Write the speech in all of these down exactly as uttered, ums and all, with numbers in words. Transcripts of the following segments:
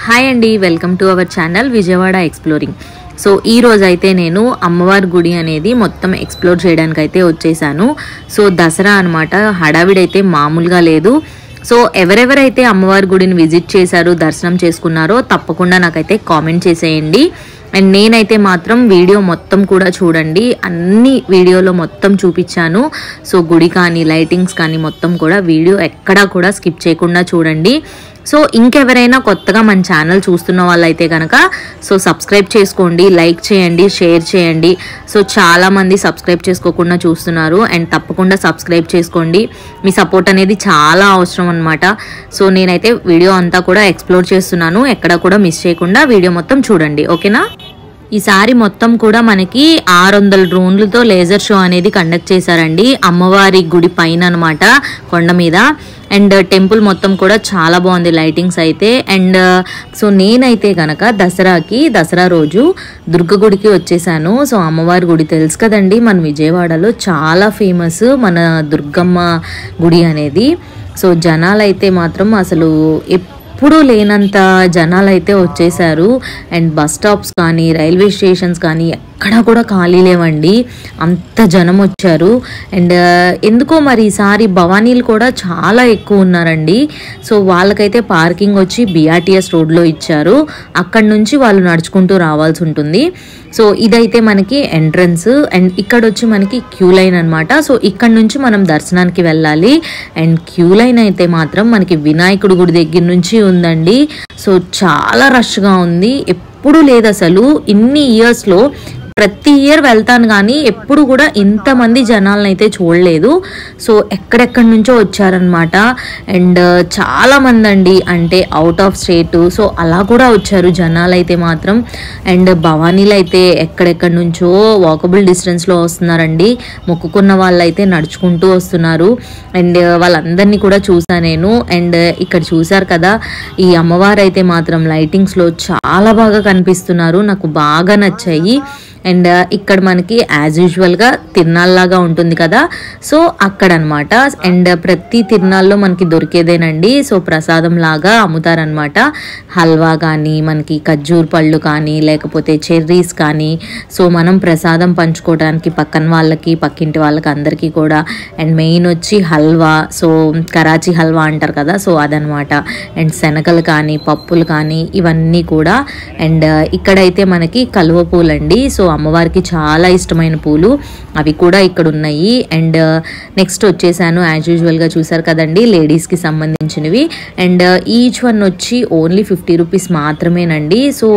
Hi అండి, welcome to our channel Vijayawada exploring. So ఈ రోజు అయితే నేను అమ్మవారి గుడి అనేది మొత్తం ఎక్స్ప్లోర్ చేయడానికి అయితే వచ్చేసాను. సో దసరా అనమాట, హడావిడైతే మామూలుగా లేదు. సో ఎవరెవరైతే అమ్మవారి గుడిని విజిట్ చేశారో, దర్శనం చేసుకున్నారో తప్పకుండా నాకైతే కామెంట్ చేసేయండి. అండ్ నేనైతే మాత్రం వీడియో మొత్తం కూడా చూడండి, అన్ని వీడియోలో మొత్తం చూపించాను. సో గుడి కానీ లైటింగ్స్ కానీ మొత్తం కూడా వీడియో ఎక్కడా కూడా స్కిప్ చేయకుండా చూడండి. సో ఇంకెవరైనా కొత్తగా మన ఛానల్ చూస్తున్న వాళ్ళైతే కనుక సో సబ్స్క్రైబ్ చేసుకోండి, లైక్ చేయండి, షేర్ చేయండి. సో చాలామంది సబ్స్క్రైబ్ చేసుకోకుండా చూస్తున్నారు, అండ్ తప్పకుండా సబ్స్క్రైబ్ చేసుకోండి. మీ సపోర్ట్ అనేది చాలా అవసరం అనమాట. సో నేనైతే వీడియో అంతా కూడా ఎక్స్ప్లోర్ చేస్తున్నాను, ఎక్కడ కూడా మిస్ చేయకుండా వీడియో మొత్తం చూడండి, ఓకేనా. ఈసారి మొత్తం కూడా మనకి ఆరు వందల డ్రోన్లతో లేజర్ షో అనేది కండక్ట్ చేశారండి అమ్మవారి గుడి పైన అనమాట, కొండ మీద. అండ్ టెంపుల్ మొత్తం కూడా చాలా బాగుంది లైటింగ్స్ అయితే. అండ్ సో నేనైతే కనుక దసరాకి దసరా రోజు దుర్గ గుడికి వచ్చేసాను. సో అమ్మవారి గుడి తెలుసు కదండి, మన విజయవాడలో చాలా ఫేమస్ మన దుర్గమ్మ గుడి అనేది. సో జనాలు అయితే మాత్రం అసలు ఎప్పుడూ లేనంత జనాలు అయితే వచ్చేసారు. అండ్ బస్ స్టాప్స్ కానీ రైల్వే స్టేషన్స్ కానీ ఎక్కడా కూడా ఖాళీ లేవండి, అంత జనం వచ్చారు. అండ్ ఎందుకో మరి ఈసారి భవానీలు కూడా చాలా ఎక్కువ ఉన్నారండి. సో వాళ్ళకైతే పార్కింగ్ వచ్చి బిఆర్టీఎస్ రోడ్లో ఇచ్చారు, అక్కడి నుంచి వాళ్ళు నడుచుకుంటూ రావాల్సి ఉంటుంది. సో ఇదైతే మనకి ఎంట్రన్స్, అండ్ ఇక్కడ వచ్చి మనకి క్యూ లైన్ అనమాట. సో ఇక్కడ నుంచి మనం దర్శనానికి వెళ్ళాలి. అండ్ క్యూ లైన్ అయితే మాత్రం మనకి వినాయకుడి గుడి దగ్గర నుంచి ఉందండి. సో చాలా రష్గా ఉంది, ఎప్పుడు లేదు అసలు. ఇన్ని ఇయర్స్లో ప్రతి ఇయర్ వెళ్తాను కానీ ఎప్పుడు కూడా ఇంతమంది జనాలను అయితే చూడలేదు. సో ఎక్కడెక్కడి నుంచో వచ్చారనమాట. అండ్ చాలా మంది అండి, అంటే అవుట్ ఆఫ్ స్టేట్, సో అలా కూడా వచ్చారు జనాలు అయితే మాత్రం. అండ్ భవానీలు అయితే ఎక్కడెక్కడి నుంచో వాకబుల్ డిస్టెన్స్లో వస్తున్నారండి, మొక్కుకున్న వాళ్ళు అయితే నడుచుకుంటూ వస్తున్నారు. అండ్ వాళ్ళందరినీ కూడా చూసా నేను. అండ్ ఇక్కడ చూసారు కదా, ఈ అమ్మవారు అయితే మాత్రం లైటింగ్స్లో చాలా బాగా కనిపిస్తున్నారు, నాకు బాగా నచ్చాయి. అండ్ ఇక్కడ మనకి యాజ్ యూజువల్గా తిరునాళ్ళలాగా ఉంటుంది కదా, సో అక్కడ అనమాట. అండ్ ప్రతి తిరునాళ్ళలో మనకి దొరికేదేనండి, సో ప్రసాదం లాగా అమ్ముతారనమాట. హల్వా కానీ మనకి ఖర్జూర్ పళ్ళు కానీ లేకపోతే చెర్రీస్ కానీ, సో మనం ప్రసాదం పంచుకోవడానికి పక్కన వాళ్ళకి పక్కింటి వాళ్ళకి అందరికీ కూడా. అండ్ మెయిన్ వచ్చి హల్వా, సో కరాచీ హల్వా అంటారు కదా, సో అదనమాట. అండ్ శనగలు కానీ పప్పులు కానీ ఇవన్నీ కూడా. అండ్ ఇక్కడైతే మనకి కలువ పూలండి, సో అమ్మవారికి చాలా ఇష్టమైన పూలు, అవి కూడా ఇక్కడ ఉన్నాయి. అండ్ నెక్స్ట్ వచ్చేసాను యాజ్ యూజువల్గా చూసారు కదండి లేడీస్కి సంబంధించినవి. అండ్ ఈచ్ వన్ వచ్చి ఓన్లీ ఫిఫ్టీ రూపీస్ మాత్రమేనండి. సో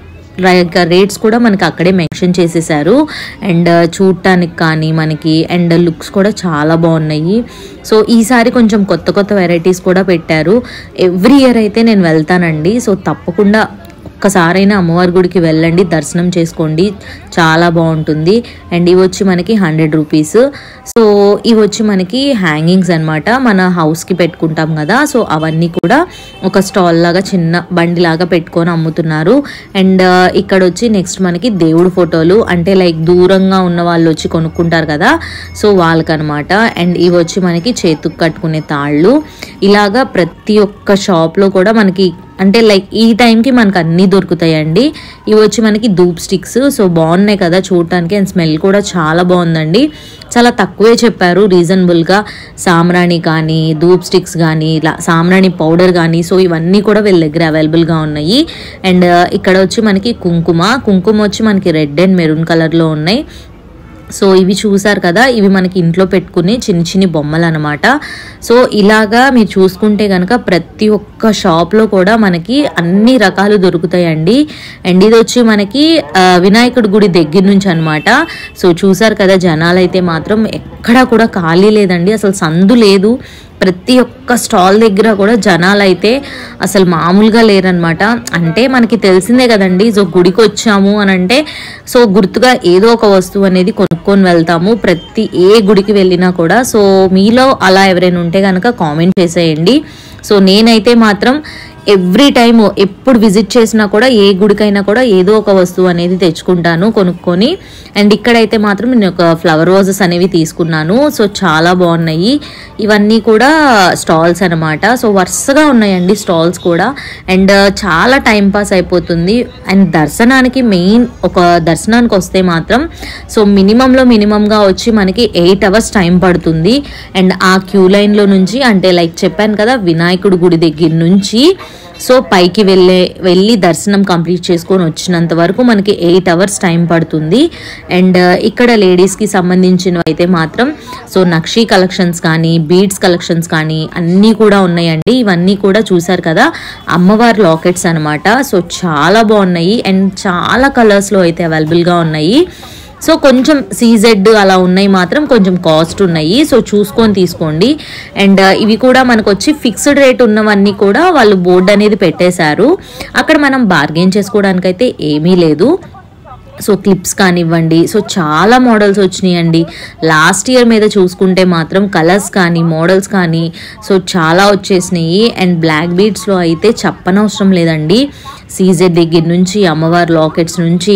రేట్స్ కూడా మనకి అక్కడే మెన్షన్ చేసేసారు. అండ్ చూడటానికి కానీ మనకి అండ్ లుక్స్ కూడా చాలా బాగున్నాయి. సో ఈసారి కొంచెం కొత్త కొత్త వెరైటీస్ కూడా పెట్టారు. ఎవ్రీ ఇయర్ అయితే నేను వెళ్తానండి, సో తప్పకుండా ఒక్కసారైనా అమ్మవారి గుడికి వెళ్ళండి, దర్శనం చేసుకోండి, చాలా బాగుంటుంది. అండ్ ఇవి వచ్చి మనకి హండ్రెడ్ రూపీస్. సో ఇవి వచ్చి మనకి హ్యాంగింగ్స్ అనమాట, మన హౌస్కి పెట్టుకుంటాం కదా, సో అవన్నీ కూడా ఒక స్టాల్ లాగా చిన్న బండి లాగా పెట్టుకొని అమ్ముతున్నారు. అండ్ ఇక్కడ వచ్చి నెక్స్ట్ మనకి దేవుడు ఫోటోలు, అంటే లైక్ దూరంగా ఉన్న వాళ్ళు వచ్చి కొనుక్కుంటారు కదా, సో వాళ్ళకనమాట. అండ్ ఇవి వచ్చి మనకి చేతుకు కట్టుకునే తాళ్ళు. ఇలాగా ప్రతి ఒక్క షాప్లో కూడా మనకి అంటే లైక్ ఈ టైంకి మనకు అన్నీ దొరుకుతాయండి. ఇవి వచ్చి మనకి ధూప్ స్టిక్స్, సో బాగున్నాయి కదా చూడటానికి. అండ్ స్మెల్ కూడా చాలా బాగుందండి, చాలా తక్కువే చెప్పారు రీజనబుల్గా. సాంబ్రాణి కానీ ధూప్ స్టిక్స్ కానీ ఇలా సాంబ్రాణి పౌడర్ కానీ, సో ఇవన్నీ కూడా వీళ్ళ దగ్గర అవైలబుల్గా ఉన్నాయి. అండ్ ఇక్కడ వచ్చి మనకి కుంకుమ కుంకుమ వచ్చి మనకి రెడ్ అండ్ మెరూన్ కలర్లో ఉన్నాయి. సో ఇవి చూసారు కదా, ఇవి మనకి ఇంట్లో పెట్టుకుని చిన్న చిన్ని బొమ్మలు అనమాట. సో ఇలాగా మీరు చూసుకుంటే కనుక ప్రతి ఒక్క షాప్లో కూడా మనకి అన్ని రకాలు దొరుకుతాయండి. అండ్ ఇది వచ్చి మనకి వినాయకుడి గుడి దగ్గర నుంచి అనమాట. సో చూసారు కదా, జనాలు అయితే మాత్రం ఎక్కడా కూడా ఖాళీ లేదండి, అసలు సందు లేదు. ప్రతి ఒక్క స్టాల్ దగ్గర కూడా జనాలు అయితే అసలు మామూలుగా లేరనమాట. అంటే మనకి తెలిసిందే కదండి, సో గుడికి వచ్చాము అని అంటే సో గుర్తుగా ఏదో ఒక వస్తువు అనేది కొనుక్కొని వెళ్తాము ప్రతి ఏ గుడికి వెళ్ళినా కూడా. సో మీలో అలా ఎవరైనా ఉంటే కనుక కామెంట్ చేసేయండి. సో నేనైతే మాత్రం ఎవ్రీ టైమ్ ఎప్పుడు విజిట్ చేసినా కూడా ఏ గుడికైనా కూడా ఏదో ఒక వస్తువు అనేది తెచ్చుకుంటాను కొనుక్కొని. అండ్ ఇక్కడైతే మాత్రం నేను ఒక ఫ్లవర్ వాజెస్ అనేవి తీసుకున్నాను. సో చాలా బాగున్నాయి. ఇవన్నీ కూడా స్టాల్స్ అనమాట. సో వరుసగా ఉన్నాయండి స్టాల్స్ కూడా. అండ్ చాలా టైం పాస్ అయిపోతుంది. అండ్ దర్శనానికి మెయిన్ ఒక దర్శనానికి వస్తే మాత్రం సో మినిమంలో మినిమంగా వచ్చి మనకి ఎయిట్ అవర్స్ టైం పడుతుంది. అండ్ ఆ క్యూ లైన్లో నుంచి అంటే లైక్ చెప్పాను కదా వినాయకుడి గుడి దగ్గర నుంచి సో పైకి వెళ్ళే వెళ్ళి దర్శనం కంప్లీట్ చేసుకొని వచ్చినంత వరకు మనకి ఎయిట్ అవర్స్ టైం పడుతుంది. అండ్ ఇక్కడ లేడీస్కి సంబంధించినవి అయితే మాత్రం సో నక్షీ కలెక్షన్స్ కానీ బీడ్స్ కలెక్షన్స్ కానీ అన్నీ కూడా ఉన్నాయండి. ఇవన్నీ కూడా చూసారు కదా అమ్మవారి లాకెట్స్ అనమాట. సో చాలా బాగున్నాయి అండ్ చాలా కలర్స్లో అయితే అవైలబుల్గా ఉన్నాయి. సో కొంచెం సీజెడ్ అలా ఉన్నాయి మాత్రం కొంచెం కాస్ట్ ఉన్నాయి. సో చూసుకొని తీసుకోండి. అండ్ ఇవి కూడా మనకు వచ్చి ఫిక్స్డ్ రేట్ ఉన్నవన్నీ కూడా వాళ్ళు బోర్డు అనేది పెట్టేశారు. అక్కడ మనం బార్గెన్ చేసుకోవడానికైతే ఏమీ లేదు. సో క్లిప్స్ కానివ్వండి సో చాలా మోడల్స్ వచ్చినాయండి. లాస్ట్ ఇయర్ మీద చూసుకుంటే మాత్రం కలర్స్ కానీ మోడల్స్ కానీ సో చాలా వచ్చేసినాయి. అండ్ బ్లాక్ బీడ్స్లో అయితే చెప్పనవసరం లేదండి. సీజెడ్ దగ్గర నుంచి అమ్మవారి లాకెట్స్ నుంచి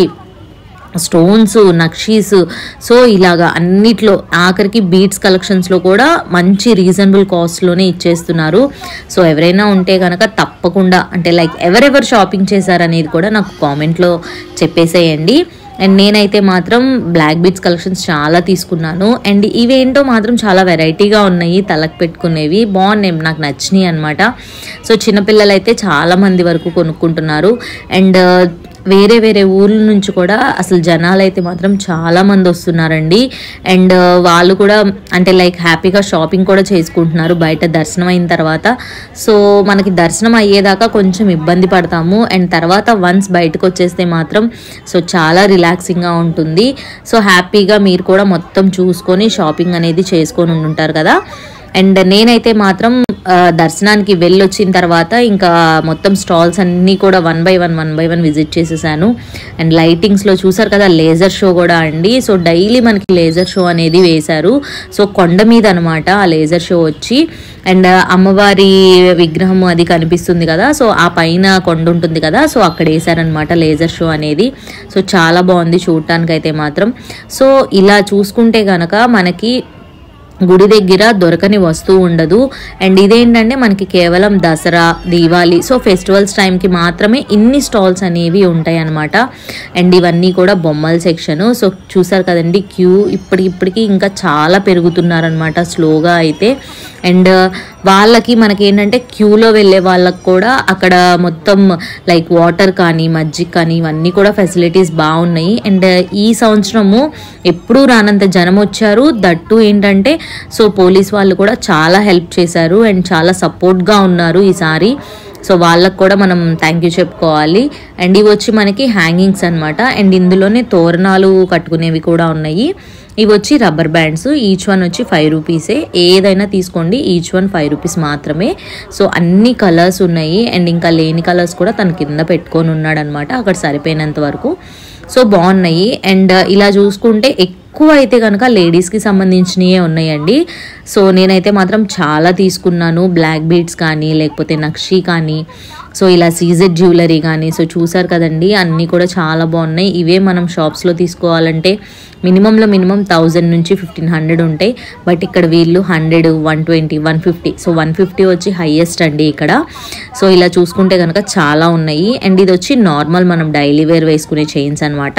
స్టోన్స్ నక్షీస్ సో ఇలాగా అన్నిట్లో ఆఖరికి బీడ్స్ కలెక్షన్స్లో కూడా మంచి రీజనబుల్ కాస్ట్లోనే ఇచ్చేస్తున్నారు. సో ఎవరైనా ఉంటే కనుక తప్పకుండా అంటే లైక్ ఎవరెవరు షాపింగ్ చేశారనేది కూడా నాకు కామెంట్లో చెప్పేసేయండి. అండ్ నేనైతే మాత్రం బ్లాక్ బీడ్స్ కలెక్షన్స్ చాలా తీసుకున్నాను. అండ్ ఇవేంటో మాత్రం చాలా వెరైటీగా ఉన్నాయి. తలకు పెట్టుకునేవి బాగున్నాయి, నాకు నచ్చినాయి అనమాట. సో చిన్నపిల్లలు అయితే చాలా మంది వరకు కొనుక్కుంటున్నారు. అండ్ వేరే వేరే ఊర్ల నుంచి కూడా అసలు జనాలు అయితే మాత్రం చాలా మంది వస్తున్నారండి. అండ్ వాళ్ళు కూడా అంటే లైక్ హ్యాపీగా షాపింగ్ కూడా చేసుకుంటున్నారు బయట దర్శనం అయిన తర్వాత. సో మనకి దర్శనం అయ్యేదాకా కొంచెం ఇబ్బంది పడతాము. అండ్ తర్వాత వన్స్ బయటకు వచ్చేస్తే మాత్రం సో చాలా రిలాక్సింగ్గా ఉంటుంది. సో హ్యాపీగా మీరు కూడా మొత్తం చూసుకొని షాపింగ్ అనేది చేసుకొని ఉంటారు కదా. అండ్ నేనైతే మాత్రం దర్శనానికి వెళ్ళొచ్చిన తర్వాత ఇంకా మొత్తం స్టాల్స్ అన్నీ కూడా one by one one by one visit చేసేసాను. అండ్ లైటింగ్స్లో చూసారు కదా లేజర్ షో కూడా అండి. సో డైలీ మనకి లేజర్ షో అనేది వేశారు. సో కొండ మీద అనమాట ఆ లేజర్ షో వచ్చి. అండ్ అమ్మవారి విగ్రహం అది కనిపిస్తుంది కదా సో ఆ పైన కొండ ఉంటుంది కదా సో అక్కడ వేసారనమాట లేజర్ షో అనేది. సో చాలా బాగుంది చూడటానికి అయితే మాత్రం. సో ఇలా చూసుకుంటే కనుక మనకి గుడి దగ్గర దొరకని వస్తువు ఉండదు. అండ్ ఇదేంటంటే మనకి కేవలం దసరా దీవాలి సో ఫెస్టివల్స్ టైంకి మాత్రమే ఇన్ని స్టాల్స్ అనేవి ఉంటాయి అన్నమాట. అండ్ ఇవన్నీ కూడా బొమ్మల సెక్షను. సో చూసారు కదండి క్యూ ఇప్పటికిప్పటికి ఇంకా చాలా పెరుగుతున్నారనమాట స్లోగా అయితే. అండ్ వాళ్ళకి మనకి ఏంటంటే క్యూలో వెళ్ళే వాళ్ళకి కూడా అక్కడ మొత్తం లైక్ వాటర్ కానీ మజ్జిగ కానీ ఇవన్నీ కూడా ఫెసిలిటీస్ బాగున్నాయి. అండ్ ఈ సంవత్సరము ఎప్పుడూ రానంత జనం వచ్చారు. దట్టు ఏంటంటే సో పోలీస్ వాళ్ళు కూడా చాలా హెల్ప్ చేశారు అండ్ చాలా సపోర్ట్గా ఉన్నారు ఈసారి. సో వాళ్ళకు కూడా మనం థ్యాంక్ యూ చెప్పుకోవాలి. అండ్ ఇవి వచ్చి మనకి హ్యాంగింగ్స్ అనమాట. అండ్ ఇందులోనే తోరణాలు కట్టుకునేవి కూడా ఉన్నాయి. ఇవి వచ్చి రబ్బర్ బ్యాండ్స్. ఈచ్ వన్ వచ్చి ఫైవ్ రూపీసే. ఏదైనా తీసుకోండి ఈచ్ వన్ ఫైవ్ రూపీస్ మాత్రమే. సో అన్ని కలర్స్ ఉన్నాయి. అండ్ ఇంకా లేని కలర్స్ కూడా తన కింద పెట్టుకొని ఉన్నాడు అనమాట అక్కడ సరిపోయినంత వరకు. సో బాగున్నాయి. అండ్ ఇలా చూసుకుంటే ఎక్కువ అయితే కనుక లేడీస్కి సంబంధించినవే ఉన్నాయండి. సో నేనైతే మాత్రం చాలా తీసుకున్నాను. బ్లాక్ బీడ్స్ కానీ లేకపోతే నక్షీ కానీ సో ఇలా సీజెడ్ జ్యువెలరీ కానీ. సో చూసారు కదండి అన్నీ కూడా చాలా బాగున్నాయి. ఇవే మనం షాప్స్లో తీసుకోవాలంటే మినిమంలో మినిమం థౌజండ్ నుంచి ఫిఫ్టీన్ హండ్రెడ్ ఉంటాయి. బట్ ఇక్కడ వీళ్ళు hundred one twenty one fifty so one fifty వచ్చి హైయెస్ట్ అండి ఇక్కడ. సో ఇలా చూసుకుంటే కనుక చాలా ఉన్నాయి. అండ్ ఇది వచ్చి నార్మల్ మనం డైలీ వేర్ వేసుకునే చైన్స్ అనమాట.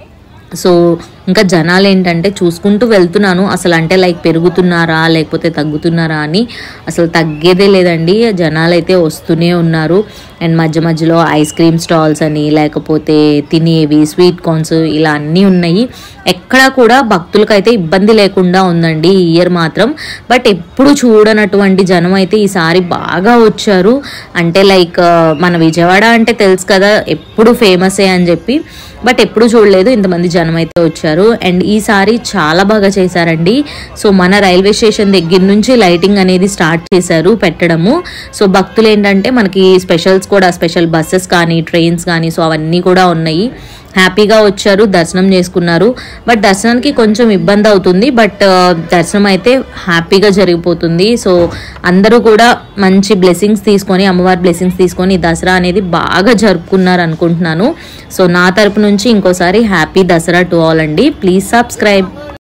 సో ఇంకా జనాలు ఏంటంటే చూసుకుంటూ వెళ్తున్నాను అసలు అంటే లైక్ పెరుగుతున్నారా లేకపోతే తగ్గుతున్నారా అని. అసలు తగ్గేదే లేదండి, జనాలు అయితే వస్తూనే ఉన్నారు. అండ్ మధ్య మధ్యలో ఐస్ క్రీమ్ స్టాల్స్ అని లేకపోతే తినేవి స్వీట్ కార్న్స్ ఇలా అన్నీ ఉన్నాయి. ఎక్కడా కూడా భక్తులకైతే ఇబ్బంది లేకుండా ఉందండి ఈ ఇయర్ మాత్రం. బట్ ఎప్పుడు చూడనటువంటి జనం అయితే ఈసారి బాగా వచ్చారు. అంటే లైక్ మన విజయవాడ అంటే తెలుసు కదా ఎప్పుడు ఫేమసే అని చెప్పి, బట్ ఎప్పుడు చూడలేదు ఇంతమంది జనం అయితే వచ్చారు. అండ్ ఈసారి చాలా బాగా చేశారండి. సో మన రైల్వే స్టేషన్ దగ్గర నుంచి లైటింగ్ అనేది స్టార్ట్ చేశారు పెట్టడము. సో భక్తులు ఏంటంటే మనకి స్పెషల్స్ కూడా స్పెషల్ బస్సెస్ కానీ ట్రైన్స్ కానీ సో అవన్నీ కూడా ఉన్నాయి. హ్యాపీగా వచ్చారు, దర్శనం చేసుకున్నారు. బట్ దర్శనానికి కొంచెం ఇబ్బంది అవుతుంది, బట్ దర్శనం అయితే హ్యాపీగా జరిగిపోతుంది. సో అందరూ కూడా మంచి బ్లెస్సింగ్స్ తీసుకొని, అమ్మవారి బ్లెస్సింగ్స్ తీసుకొని దసరా అనేది బాగా జరుపుకున్నారు అనుకుంటున్నాను. సో నా తరపు నుంచి ఇంకోసారి హ్యాపీ దసరా టు ఆల్ అండి. Please subscribe.